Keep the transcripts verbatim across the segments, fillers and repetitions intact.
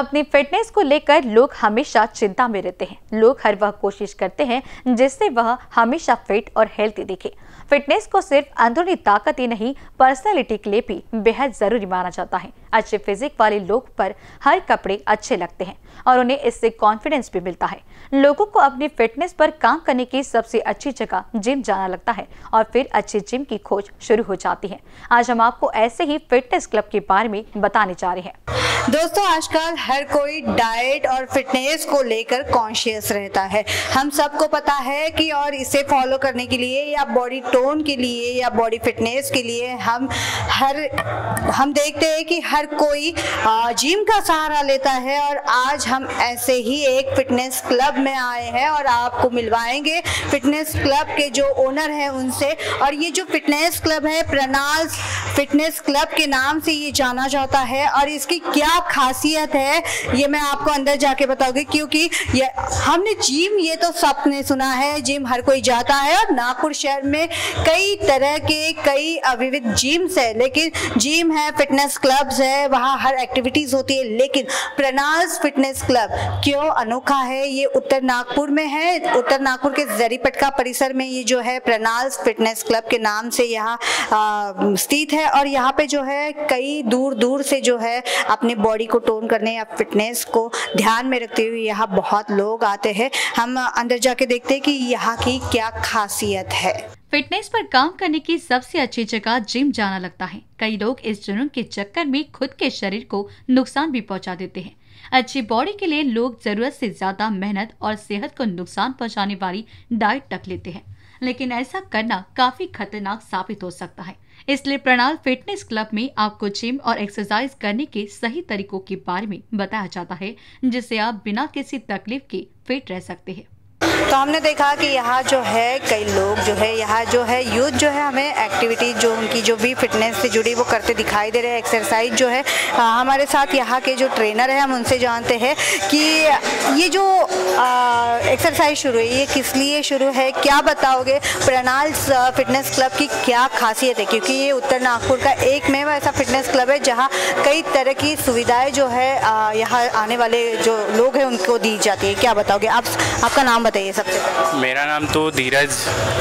अपनी फिटनेस को लेकर लोग हमेशा चिंता में रहते हैं। लोग हर वह कोशिश करते हैं जिससे वह हमेशा फिट और हेल्थी दिखे। फिटनेस को सिर्फ अंदरूनी ताकत ही नहीं, पर्सनैलिटी के लिए भी बेहद जरूरी माना जाता है। अच्छे फिजिक वाले लोग पर हर कपड़े अच्छे लगते हैं और उन्हें इससे कॉन्फिडेंस भी मिलता है। लोगों को अपनी फिटनेस पर काम करने की सबसे अच्छी जगह जिम जाना लगता है और फिर अच्छे जिम की खोज शुरू हो जाती है। आज हम आपको ऐसे ही फिटनेस क्लब के बारे में बताने जा रहे हैं। दोस्तों, आजकल हर कोई डाइट और फिटनेस को लेकर कॉन्शियस रहता है। हम सबको पता है कि और इसे फॉलो करने के लिए या बॉडी टोन के लिए या बॉडी फिटनेस के लिए हम हर हम देखते हैं कि हर कोई जिम का सहारा लेता है। और आज हम ऐसे ही एक फिटनेस क्लब में आए हैं और आपको मिलवाएंगे फिटनेस क्लब के जो ओनर हैं उनसे। और ये जो फिटनेस क्लब है, प्रणाल फिटनेस क्लब के नाम से ये जाना जाता है और इसकी क्या खासियत है ये मैं आपको अंदर जाके बताऊंगी। क्योंकि ये हमने जिम ये तो सबने सुना है, जिम हर कोई जाता है और नागपुर शहर में कई तरह के कई विविध जिम्स है, लेकिन जिम है, फिटनेस क्लब्स है, वहाँ हर एक्टिविटीज होती है। लेकिन प्रणाल फिटनेस क्लब क्यों अनोखा है? ये उत्तर नागपुर में है, उत्तर नागपुर के जरीपटका परिसर में ये जो है प्रणाल फिटनेस क्लब के नाम से यहाँ स्थित है। और यहाँ पे जो है कई दूर दूर से जो है अपनी बॉडी को टोन करने या फिटनेस को ध्यान में रखते हुए यहाँ बहुत लोग आते हैं। हम अंदर जाके देखते हैं कि यहाँ की क्या खासियत है। फिटनेस पर काम करने की सबसे अच्छी जगह जिम जाना लगता है। कई लोग इस जुनून के चक्कर में खुद के शरीर को नुकसान भी पहुंचा देते हैं। अच्छी बॉडी के लिए लोग जरूरत से ज्यादा मेहनत और सेहत को नुकसान पहुंचाने वाली डाइट तक लेते हैं, लेकिन ऐसा करना काफी खतरनाक साबित हो सकता है। इसलिए प्रणाल फिटनेस क्लब में आपको जिम और एक्सरसाइज करने के सही तरीकों के बारे में बताया जाता है, जिससे आप बिना किसी तकलीफ के फिट रह सकते हैं। तो हमने देखा कि यहाँ जो है कई लोग जो है यहाँ जो है यूथ जो है हमें एक्टिविटी जो उनकी जो भी फिटनेस से जुड़ी वो करते दिखाई दे रहे हैं। एक्सरसाइज जो है हमारे साथ यहाँ के जो ट्रेनर है हम उनसे जानते हैं कि ये जो एक्सरसाइज शुरू है ये किस लिए शुरू है, क्या बताओगे? प्रणाल फिटनेस क्लब की क्या खासियत है? क्योंकि ये उत्तर नागपुर का एक में ऐसा फिटनेस क्लब है जहाँ कई तरह की सुविधाएँ जो है यहाँ आने वाले जो लोग हैं उनको दी जाती है। क्या बताओगे आप? आपका नाम बताइए सबसे पहले। मेरा नाम तो धीरज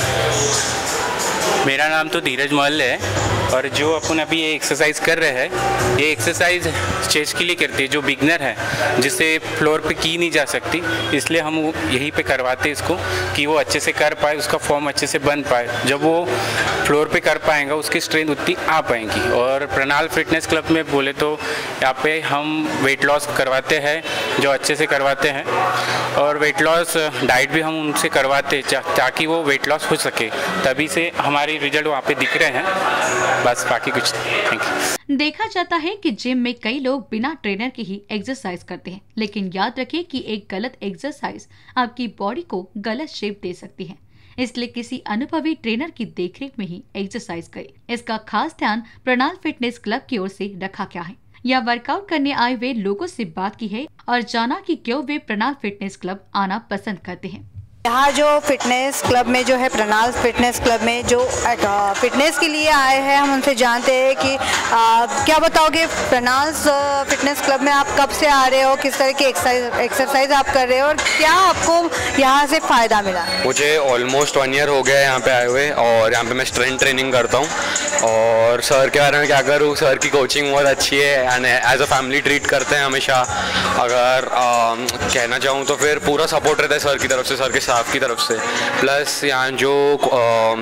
मेरा नाम तो धीरज महल है और जो अपन अभी ये एक्सरसाइज कर रहे हैं ये एक्सरसाइज चेस्ट के लिए करती है, जो बिगनर है जिससे फ्लोर पे की नहीं जा सकती, इसलिए हम यहीं पे करवाते हैं इसको कि वो अच्छे से कर पाए, उसका फॉर्म अच्छे से बन पाए। जब वो फ्लोर पे कर पाएंगा उसकी स्ट्रेंथ उतनी आ पाएंगी। और प्रणाल फिटनेस क्लब में बोले तो यहाँ पे हम वेट लॉस करवाते हैं, जो अच्छे से करवाते हैं, और वेट लॉस डाइट भी हम उनसे करवाते हैं ताकि वो वेट लॉस हो सके। तभी से हमारे रिजल्ट वहाँ पे दिख रहे हैं, बस बाकी कुछ थैंक यू। देखा जाता है कि जिम में कई लोग बिना ट्रेनर के ही एक्सरसाइज करते हैं, लेकिन याद रखिए कि एक गलत एक्सरसाइज आपकी बॉडी को गलत शेप दे सकती है। इसलिए किसी अनुभवी ट्रेनर की देखरेख में ही एक्सरसाइज करें। इसका खास ध्यान प्रणाल फिटनेस क्लब की ओर से रखा गया है। या वर्कआउट करने आए हुए लोगों से बात की है और जाना कि क्यों वे प्रणाल फिटनेस क्लब आना पसंद करते हैं। यहाँ जो फिटनेस क्लब में जो है प्रणाल फिटनेस क्लब में जो फिटनेस के लिए आए हैं हम उनसे जानते हैं कि आ, क्या बताओगे? प्रणाल फिटनेस क्लब में आप कब से आ रहे हो, किस तरह की एक्सरसाइज आप कर रहे हो और क्या आपको यहाँ से फ़ायदा मिला? मुझे ऑलमोस्ट वन ईयर हो गया है यहाँ पे आए हुए और यहाँ पे मैं स्ट्रेंथ ट्रेनिंग करता हूँ। और सर के बारे में क्या करूँ, सर की कोचिंग बहुत अच्छी है and as a family treat करते हैं हमेशा। अगर आ, कहना चाहूँ तो फिर पूरा सपोर्ट रहता है सर की तरफ से, सर के स्टाफ की तरफ से। प्लस यहाँ जो आ,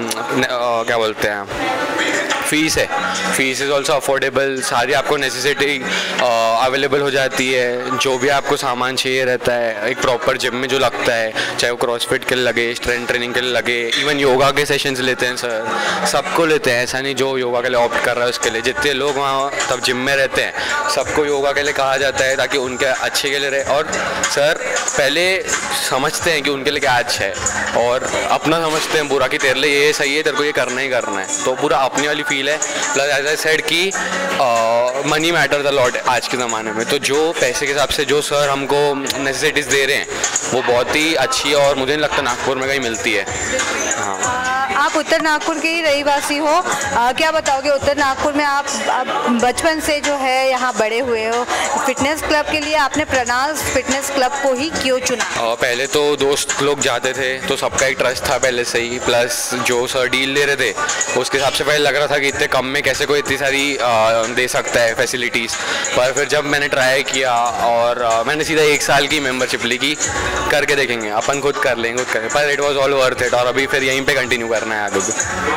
आ, क्या बोलते हैं फीस है, फीस इज़ ऑल्सो अफोर्डेबल। सारी आपको नेसेसिटी अवेलेबल हो जाती है, जो भी आपको सामान चाहिए रहता है एक प्रॉपर जिम में जो लगता है, चाहे वो क्रॉसफिट के लिए लगे, स्ट्रेंथ ट्रेनिंग के लिए लगे, इवन योगा के सेशंस लेते हैं सर, सबको लेते हैं। ऐसा नहीं जो योगा के लिए ऑप्ट कर रहा है उसके लिए, जितने लोग वहाँ तब जिम में रहते हैं सबको योगा के लिए कहा जाता है ताकि उनके अच्छे के लिए रहे। और सर पहले समझते हैं कि उनके लिए क्या अच्छा है और अपना समझते हैं बुरा कि तेरे लिए ये सही है, तेरे को ये करना ही करना है, तो पूरा अपनी वाली फील है। प्लस एज आई सेड कि मनी मैटर्स अ लॉट आज के ज़माने में, तो जो पैसे के हिसाब से जो सर हमको नेसेसिटीज़ दे रहे हैं वो बहुत ही अच्छी है और मुझे नहीं लगता नागपुर में कहीं मिलती है। हाँ, आप उत्तर नागपुर के ही रहीवासी हो, आ, क्या बताओगे उत्तर नागपुर में आप, आप बचपन से जो है यहाँ बड़े हुए हो, फिटनेस क्लब के लिए आपने प्रणाल फिटनेस क्लब को ही क्यों चुना? और पहले तो दोस्त लोग जाते थे तो सबका एक ट्रस्ट था पहले से ही, प्लस जो सर डील ले रहे थे उसके हिसाब से पहले लग रहा था कि इतने कम में कैसे कोई इतनी सारी आ, दे सकता है फैसिलिटीज़। पर फिर जब मैंने ट्राई किया और आ, मैंने सीधा एक साल की मेंबरशिप ली कि करके देखेंगे, अपन खुद कर लेंगे खुद करेंगे, पर it was all worth it. और अभी फिर यहीं पे कंटिन्यू करना है आगे भी।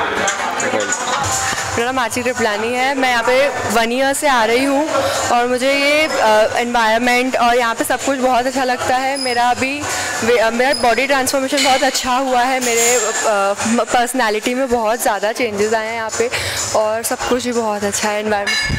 मेरा नाम आची कृपलानी है, मैं यहाँ पे वन ईयर से आ रही हूँ और मुझे ये एनवायरनमेंट और यहाँ पे सब कुछ बहुत अच्छा लगता है। मेरा अभी मेरा बॉडी ट्रांसफॉर्मेशन बहुत अच्छा हुआ है, मेरे पर्सनालिटी में बहुत ज़्यादा चेंजेस आए हैं यहाँ पे और सब कुछ भी बहुत अच्छा है। एनवायरनमेंट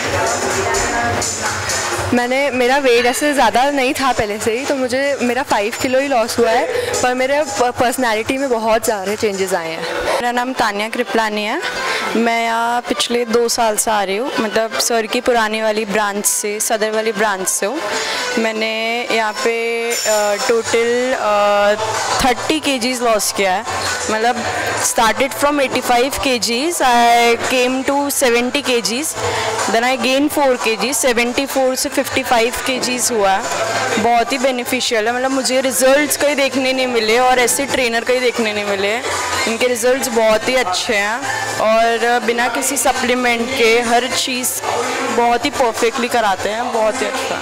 मैंने मेरा वेट ऐसे ज़्यादा नहीं था पहले से ही, तो मुझे मेरा फाइव किलो ही लॉस हुआ है, पर मेरे पर्सनालिटी में बहुत ज़्यादा चेंजेस आए हैं। मेरा नाम तान्या कृपलानी है, मैं यहाँ पिछले दो साल से आ रही हूँ, मतलब सर की पुरानी वाली ब्रांच से, सदर वाली ब्रांच से हूँ। मैंने यहाँ पे टोटल थर्टी केजीज़ लॉस किया है, मतलब started from eighty five kgs, I came to seventy kgs, then I gain four kgs, seventy four से फिफ्टी फाइव केजीज़ हुआ है। बहुत ही बेनिफिशियल है, मतलब मुझे रिजल्ट्स कहीं देखने नहीं मिले और ऐसे ट्रेनर कहीं देखने नहीं मिले, इनके रिजल्ट्स बहुत ही अच्छे हैं और बिना किसी सप्लीमेंट के हर चीज़ बहुत ही परफेक्टली कराते हैं, बहुत ही अच्छा।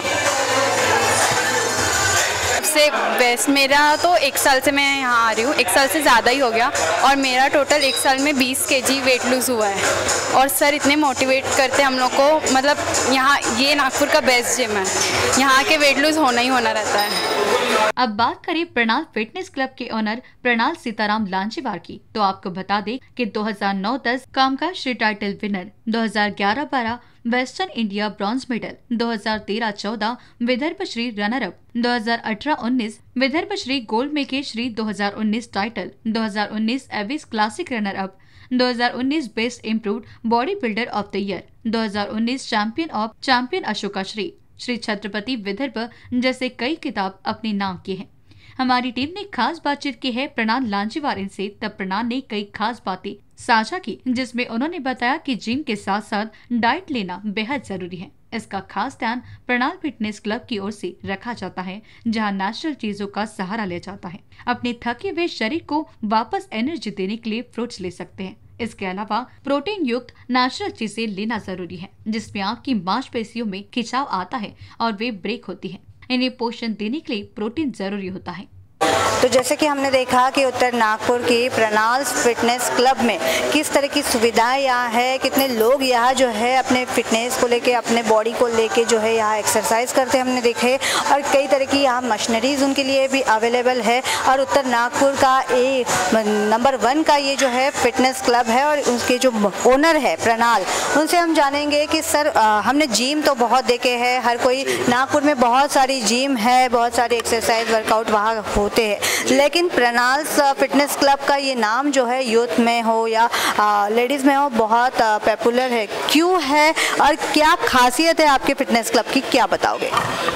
सबसे बेस्ट मेरा तो एक साल से मैं यहाँ आ रही हूँ, एक साल से ज़्यादा ही हो गया और मेरा टोटल एक साल में बीस केजी वेट लूज़ हुआ है और सर इतने मोटिवेट करते हैं हम लोग को, मतलब यहाँ ये नागपुर का बेस्ट जिम है, यहाँ के वेट लूज़ होना ही होना रहता है। अब बात करें प्रणाल फिटनेस क्लब के ओनर प्रणाल सीताराम लांचीवार की, तो आपको बता दें कि दो हज़ार नौ दस कामकाज श्री टाइटल विनर, दो हज़ार ग्यारह बारह वेस्टर्न इंडिया ब्रॉन्ज मेडल, दो हज़ार तेरह चौदह विदर्भ श्री रनर अप, दो हज़ार अठारह उन्नीस विदर्भ श्री गोल्ड मेके श्री, दो हज़ार उन्नीस टाइटल, दो हज़ार उन्नीस एविस क्लासिक रनर अप, दो हज़ार उन्नीस best improved body builder of the year, दो हज़ार उन्नीस champion of champion Ashoka Shri, Shri Chhatrapati Vidarbha जैसे कई खिताब अपने नाम किए हैं। हमारी टीम ने खास बातचीत की है प्रणाल लांचीवार से, तब प्रणाल ने कई खास बातें साझा की, जिसमें उन्होंने बताया कि जिम के साथ साथ डाइट लेना बेहद जरूरी है। इसका खास ध्यान प्रणाल फिटनेस क्लब की ओर से रखा जाता है, जहां नेचुरल चीजों का सहारा लिया जाता है। अपने थके हुए शरीर को वापस एनर्जी देने के लिए फ्रूट्स ले सकते हैं। इसके अलावा प्रोटीन युक्त नेचुरल चीजें लेना जरूरी है, जिसमें आपकी मांसपेशियों में खिंचाव आता है और वे ब्रेक होती है। इन्हें पोषण देने के लिए प्रोटीन जरूरी होता है। तो जैसे कि हमने देखा कि उत्तर नागपुर की प्रणाल फिटनेस क्लब में किस तरह की सुविधाएं यहाँ है, कितने लोग यहाँ जो है अपने फिटनेस को लेके, अपने बॉडी को लेके जो है यहाँ एक्सरसाइज करते हमने देखे, और कई तरह की यहाँ मशीनरीज उनके लिए भी अवेलेबल है। और उत्तर नागपुर का ए नंबर वन का ये जो है फिटनेस क्लब है और उसके जो ओनर है प्रणाल, उनसे हम जानेंगे कि सर आ, हमने जिम तो बहुत देखे हैं, हर कोई नागपुर में बहुत सारी जिम है, बहुत सारे एक्सरसाइज वर्कआउट वहाँ होते हैं, लेकिन प्रणाल फिटनेस क्लब का ये नाम जो है यूथ में हो या लेडीज़ में हो बहुत पॉपुलर है, क्यों है और क्या खासियत है आपके फिटनेस क्लब की, क्या बताओगे?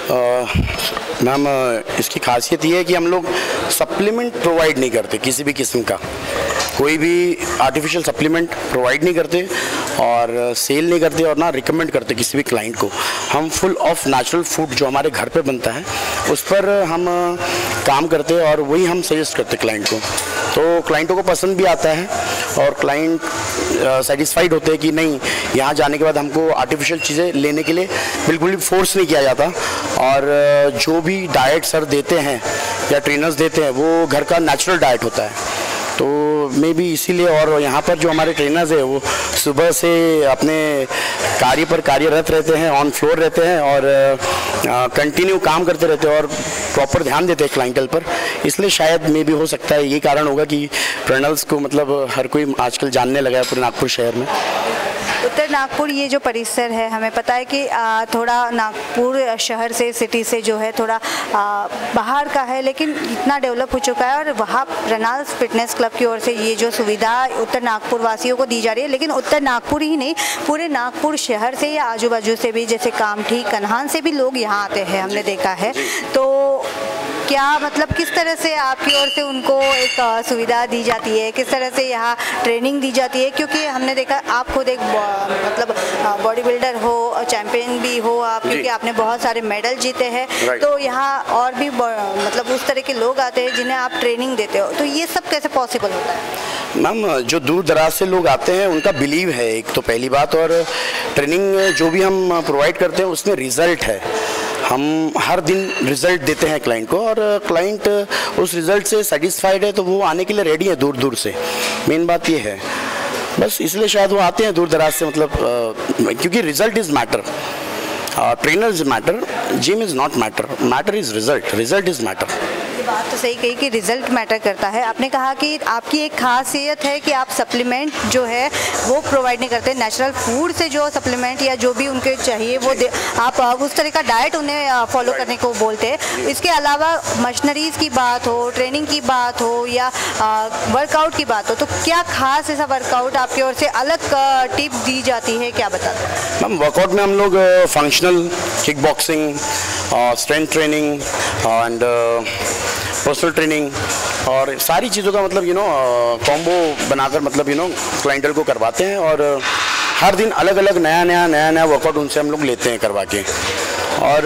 मैम, इसकी खासियत ये है कि हम लोग सप्लीमेंट प्रोवाइड नहीं करते, किसी भी किस्म का कोई भी आर्टिफिशियल सप्लीमेंट प्रोवाइड नहीं करते और सेल नहीं करते और ना रिकमेंड करते किसी भी क्लाइंट को। हम फुल ऑफ नेचुरल फूड जो हमारे घर पे बनता है उस पर हम काम करते हैं और वही हम सजेस्ट करते क्लाइंट को, तो क्लाइंटों को पसंद भी आता है और क्लाइंट सेटिस्फाइड होते हैं कि नहीं, यहाँ जाने के बाद हमको आर्टिफिशियल चीज़ें लेने के लिए बिल्कुल भी फोर्स नहीं किया जाता और जो भी डाइट सर देते हैं या ट्रेनर्स देते हैं वो घर का नेचुरल डाइट होता है। तो मे भी इसीलिए, और यहाँ पर जो हमारे ट्रेनर्स हैं वो सुबह से अपने कार्य पर कार्यरत रहते हैं, ऑन फ्लोर रहते हैं और कंटिन्यू काम करते रहते हैं और प्रॉपर ध्यान देते हैं क्लाइंटल पर, इसलिए शायद मे भी हो सकता है ये कारण होगा कि प्रणाल्स को मतलब हर कोई आजकल जानने लगा है पूरे नागपुर शहर में। उत्तर नागपुर ये जो परिसर है, हमें पता है कि आ, थोड़ा नागपुर शहर से, सिटी से जो है थोड़ा आ, बाहर का है, लेकिन इतना डेवलप हो चुका है और वहाँ रेनॉल्ड्स फिटनेस क्लब की ओर से ये जो सुविधा उत्तर नागपुर वासियों को दी जा रही है। लेकिन उत्तर नागपुर ही नहीं, पूरे नागपुर शहर से या आजू बाजू से भी, जैसे कामठी, कन्हान से भी लोग यहाँ आते हैं, हमने देखा है। तो क्या मतलब किस तरह से आपकी ओर से उनको एक सुविधा दी जाती है, किस तरह से यहाँ ट्रेनिंग दी जाती है? क्योंकि हमने देखा आप खुद एक मतलब बॉडी बिल्डर हो, चैंपियन भी हो आप, क्योंकि आपने बहुत सारे मेडल जीते हैं। तो यहाँ और भी मतलब उस तरह के लोग आते हैं जिन्हें आप ट्रेनिंग देते हो, तो ये सब कैसे पॉसिबल होता है? मैम, जो दूर दराज से लोग आते हैं उनका बिलीव है एक तो पहली बात, और ट्रेनिंग जो भी हम प्रोवाइड करते हैं उसमें रिजल्ट है। हम हर दिन रिज़ल्ट देते हैं क्लाइंट को, और क्लाइंट उस रिज़ल्ट से सेटिस्फाइड है तो वो आने के लिए रेडी है दूर दूर से। मेन बात ये है, बस इसलिए शायद वो आते हैं दूर दराज से, मतलब आ, क्योंकि result is matter, trainer is matter, gym is not matter, matter is result, result is matter. बात तो सही कही कि रिजल्ट मैटर करता है। आपने कहा कि आपकी एक खासियत है कि आप सप्लीमेंट जो है वो प्रोवाइड नहीं करते, नेचुरल फूड से जो सप्लीमेंट या जो भी उनके चाहिए वो आप उस तरह का डाइट उन्हें फॉलो करने को बोलते हैं। इसके अलावा मशीनरीज़ की बात हो, ट्रेनिंग की बात हो या वर्कआउट की बात हो, तो क्या खास ऐसा वर्कआउट आपकी ओर से अलग टिप दी जाती है, क्या बताते हैं? मैम, वर्कआउट में हम लोग functional, kick boxing, strength training and personal training और सारी चीज़ों का मतलब यू नो कॉम्बो बनाकर मतलब यू नो क्लाइंटल को करवाते हैं, और हर दिन अलग अलग नया नया नया नया वर्कआउट उनसे हम लोग लेते हैं करवा के। और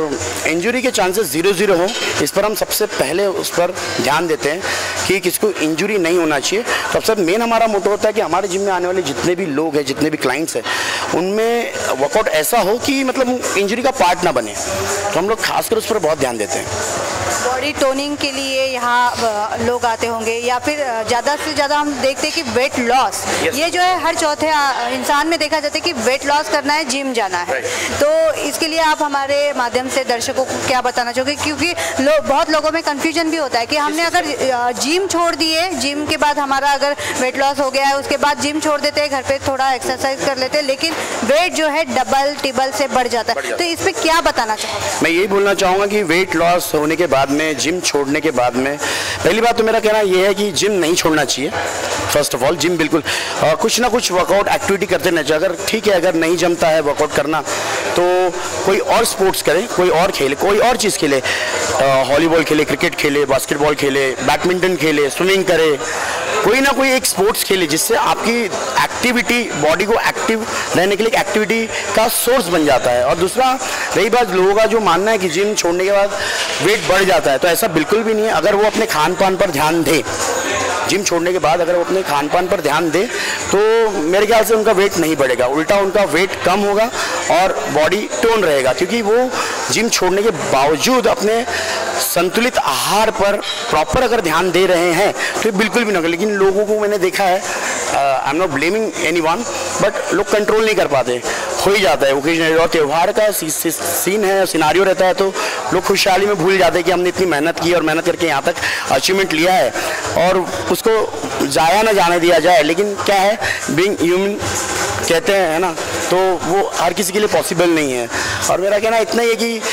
इंजरी के चांसेस ज़ीरो ज़ीरो हो, इस पर हम सबसे पहले उस पर ध्यान देते हैं कि किसको इंजरी नहीं होना चाहिए। तो सबसे मेन हमारा मोटो होता है कि हमारे जिम में आने वाले जितने भी लोग हैं, जितने भी क्लाइंट्स हैं, उनमें वर्कआउट ऐसा हो कि मतलब इंजरी का पार्ट ना बने, तो हम लोग खासकर उस पर बहुत ध्यान देते हैं। बॉडी टोनिंग के लिए यहाँ लोग आते होंगे, या फिर ज़्यादा से ज़्यादा हम देखते हैं कि वेट लॉस, yes. ये जो है हर चौथे इंसान में देखा जाता है कि वेट लॉस करना है, जिम जाना है, right. तो इसके लिए आप हमारे माध्यम से दर्शकों को क्या बताना चाहोगे? क्योंकि लो, बहुत लोगों में कंफ्यूजन भी होता है कि हमने अगर जिम छोड़ दिए, जिम के बाद हमारा अगर वेट लॉस हो गया है, उसके बाद जिम छोड़ देते हैं, घर पे थोड़ा एक्सरसाइज कर लेते हैं, लेकिन वेट जो है डबल टिबल से बढ़ जाता है, तो इस पर क्या बताना चाहोगे? मैं यही बोलना चाहूँगा कि वेट लॉस होने के बाद में, जिम छोड़ने के बाद में, पहली बात तो मेरा कहना यह है कि जिम नहीं छोड़ना चाहिए। फर्स्ट ऑफ ऑल जिम बिल्कुल आ, कुछ ना कुछ वर्कआउट एक्टिविटी करते रहना चाहिए। अगर ठीक है, अगर नहीं जमता है वर्कआउट करना, तो कोई और स्पोर्ट्स करे, कोई और खेले, कोई और चीज़ खेले, वॉलीबॉल खेले, क्रिकेट खेले, बास्केटबॉल खेले, बैडमिंटन खेले, स्विमिंग करे, कोई ना कोई एक स्पोर्ट्स खेले जिससे आपकी एक्टिविटी, बॉडी को एक्टिव रहने के लिए एक्टिविटी का सोर्स बन जाता है। और दूसरा, रही बात लोगों का जो मानना है कि जिम छोड़ने के बाद वेट बढ़ जाता है, तो ऐसा बिल्कुल भी नहीं है। अगर वो अपने खान पान पर ध्यान दे, जिम छोड़ने के बाद अगर वो अपने खान पान पर ध्यान दे, तो मेरे ख्याल से उनका वेट नहीं बढ़ेगा, उल्टा उनका वेट कम होगा और बॉडी टोन रहेगा, क्योंकि वो जिम छोड़ने के बावजूद अपने संतुलित आहार पर प्रॉपर अगर ध्यान दे रहे हैं तो ये बिल्कुल भी ना। लेकिन लोगों को मैंने देखा है, I am not blaming anyone, but लोग कंट्रोल नहीं कर पाते, हो ही जाता है ओकेजनली। और त्यौहार का सी, सी, सीन है, सिनारियो रहता है, तो लोग खुशहाली में भूल जाते हैं कि हमने इतनी मेहनत की और मेहनत करके यहाँ तक अचीवमेंट लिया है, और उसको जाया ना जाने दिया जाए। लेकिन क्या है, बीइंग ह्यूमन कहते हैं, है ना, तो वो हर किसी के लिए पॉसिबल नहीं है। और मेरा कहना इतना ही है कि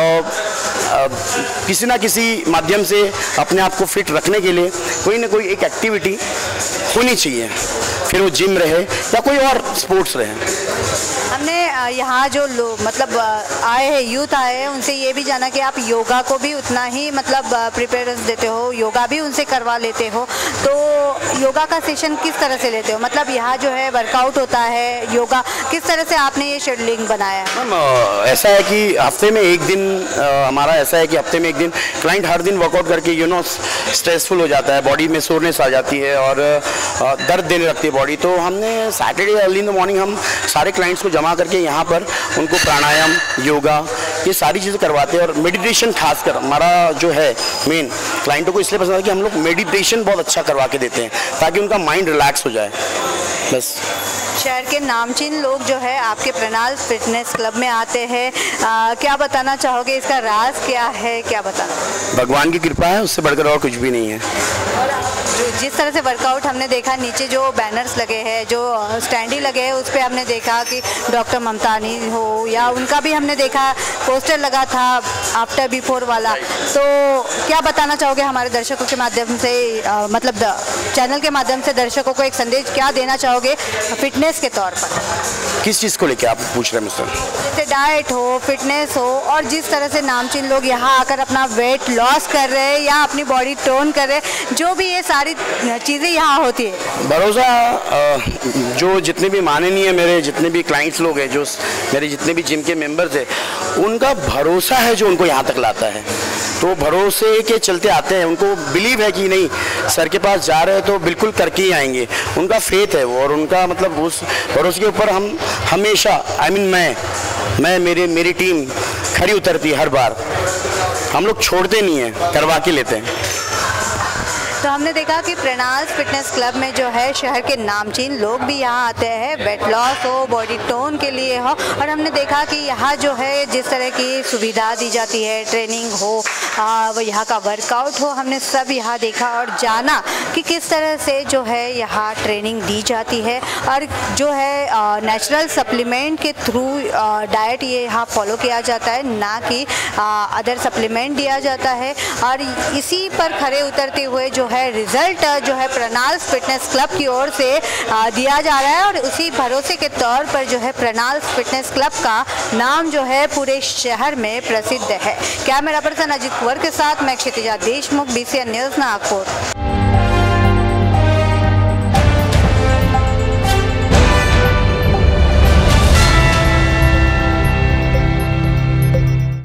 आ, आ, किसी ना किसी माध्यम से अपने आप को फिट रखने के लिए कोई ना कोई एक एक्टिविटी होनी चाहिए, फिर वो जिम रहे या कोई और स्पोर्ट्स रहे। हमने यहाँ जो लोग मतलब आए हैं, यूथ आए हैं, उनसे ये भी जाना कि आप योगा को भी उतना ही मतलब प्रिपेरेंस देते हो, योगा भी उनसे करवा लेते हो, तो योगा का सेशन किस तरह से लेते हो? मतलब यहाँ जो है वर्कआउट होता है, योगा किस तरह से आपने ये शेड्यूलिंग बनाया है? मैम, ऐसा है कि हफ्ते में एक दिन आ, हमारा ऐसा है कि हफ्ते में एक दिन क्लाइंट हर दिन वर्कआउट करके यू नो स्ट्रेसफुल हो जाता है, बॉडी में सोरनेस आ जाती है और आ, दर्द देने लगती है बॉडी, तो हमने Saturday early in the morning हम सारे क्लाइंट्स को जमा करके यहाँ पर उनको प्राणायाम, योगा, ये सारी चीज़ें करवाते हैं। और मेडिटेशन खासकर हमारा जो है मेन क्लाइंटों को इसलिए पसंद है कि हम लोग मेडिटेशन बहुत अच्छा करवा के देते हैं ताकि उनका माइंड रिलैक्स हो जाए। बस शहर के नामचीन लोग जो है आपके रेनॉल्ड्स फिटनेस क्लब में आते हैं, क्या बताना चाहोगे, इसका राज क्या है, क्या बताना? भगवान की कृपा है, उससे बढ़कर और कुछ भी नहीं है। जिस तरह से वर्कआउट हमने देखा, नीचे जो बैनर्स लगे हैं, जो स्टैंडी लगे हैं, उस पर हमने देखा कि डॉक्टर ममतानी हो, या उनका भी हमने देखा पोस्टर लगा था आफ्टर बिफोर वाला। तो क्या बताना चाहोगे हमारे दर्शकों के माध्यम से, आ, मतलब चैनल के माध्यम से दर्शकों को एक संदेश क्या देना चाहोगे फिटनेस के तौर पर? किस चीज़ को लेके आप पूछ रहे हैं मुझसे? जैसे डाइट हो, फिटनेस हो, और जिस तरह से नामचीन लोग यहाँ आकर अपना वेट लॉस कर रहे हैं या अपनी बॉडी टोन कर रहे हैं, जो भी ये सारी चीज़ें यहाँ होती है। भरोसा, जो जितने भी माननीय मेरे जितने भी क्लाइंट्स लोग हैं, जो मेरे जितने भी जिम के मेंबर्स हैं, उनका भरोसा है जो उनको यहाँ तक लाता है। तो भरोसे के चलते आते हैं, उनको बिलीव है कि नहीं सर के पास जा रहे हैं तो बिल्कुल करके ही आएंगे, उनका फेथ है वो, और उनका मतलब उस भरोसे के ऊपर हम हमेशा आई I मीन mean, मैं मैं मेरे मेरी टीम खड़ी उतरती है हर बार। हम लोग छोड़ते नहीं हैं, करवा के लेते हैं। तो हमने देखा कि प्रणास फिटनेस क्लब में जो है शहर के नामचीन लोग भी यहाँ आते हैं, वेट लॉस हो, बॉडी टोन के लिए हो, और हमने देखा कि यहाँ जो है जिस तरह की सुविधा दी जाती है, ट्रेनिंग हो, आ, वो यहाँ का वर्कआउट हो, हमने सब यहाँ देखा और जाना कि किस तरह से जो है यहाँ ट्रेनिंग दी जाती है, और जो है नेचुरल सप्लीमेंट के थ्रू डाइट ये यहाँ फॉलो किया जाता है, ना कि अदर सप्लीमेंट दिया जाता है। और इसी पर खरे उतरते हुए जो है रिजल्ट जो है प्रणास फिटनेस क्लब की ओर से आ, दिया जा रहा है, और उसी भरोसे के तौर पर जो है प्रणास फिटनेस क्लब का नाम जो है पूरे शहर में प्रसिद्ध है। कैमरा पर्सन अजित कुंवर के साथ मैं क्षितिजा देशमुख, बीसीएन न्यूज़, नागपुर।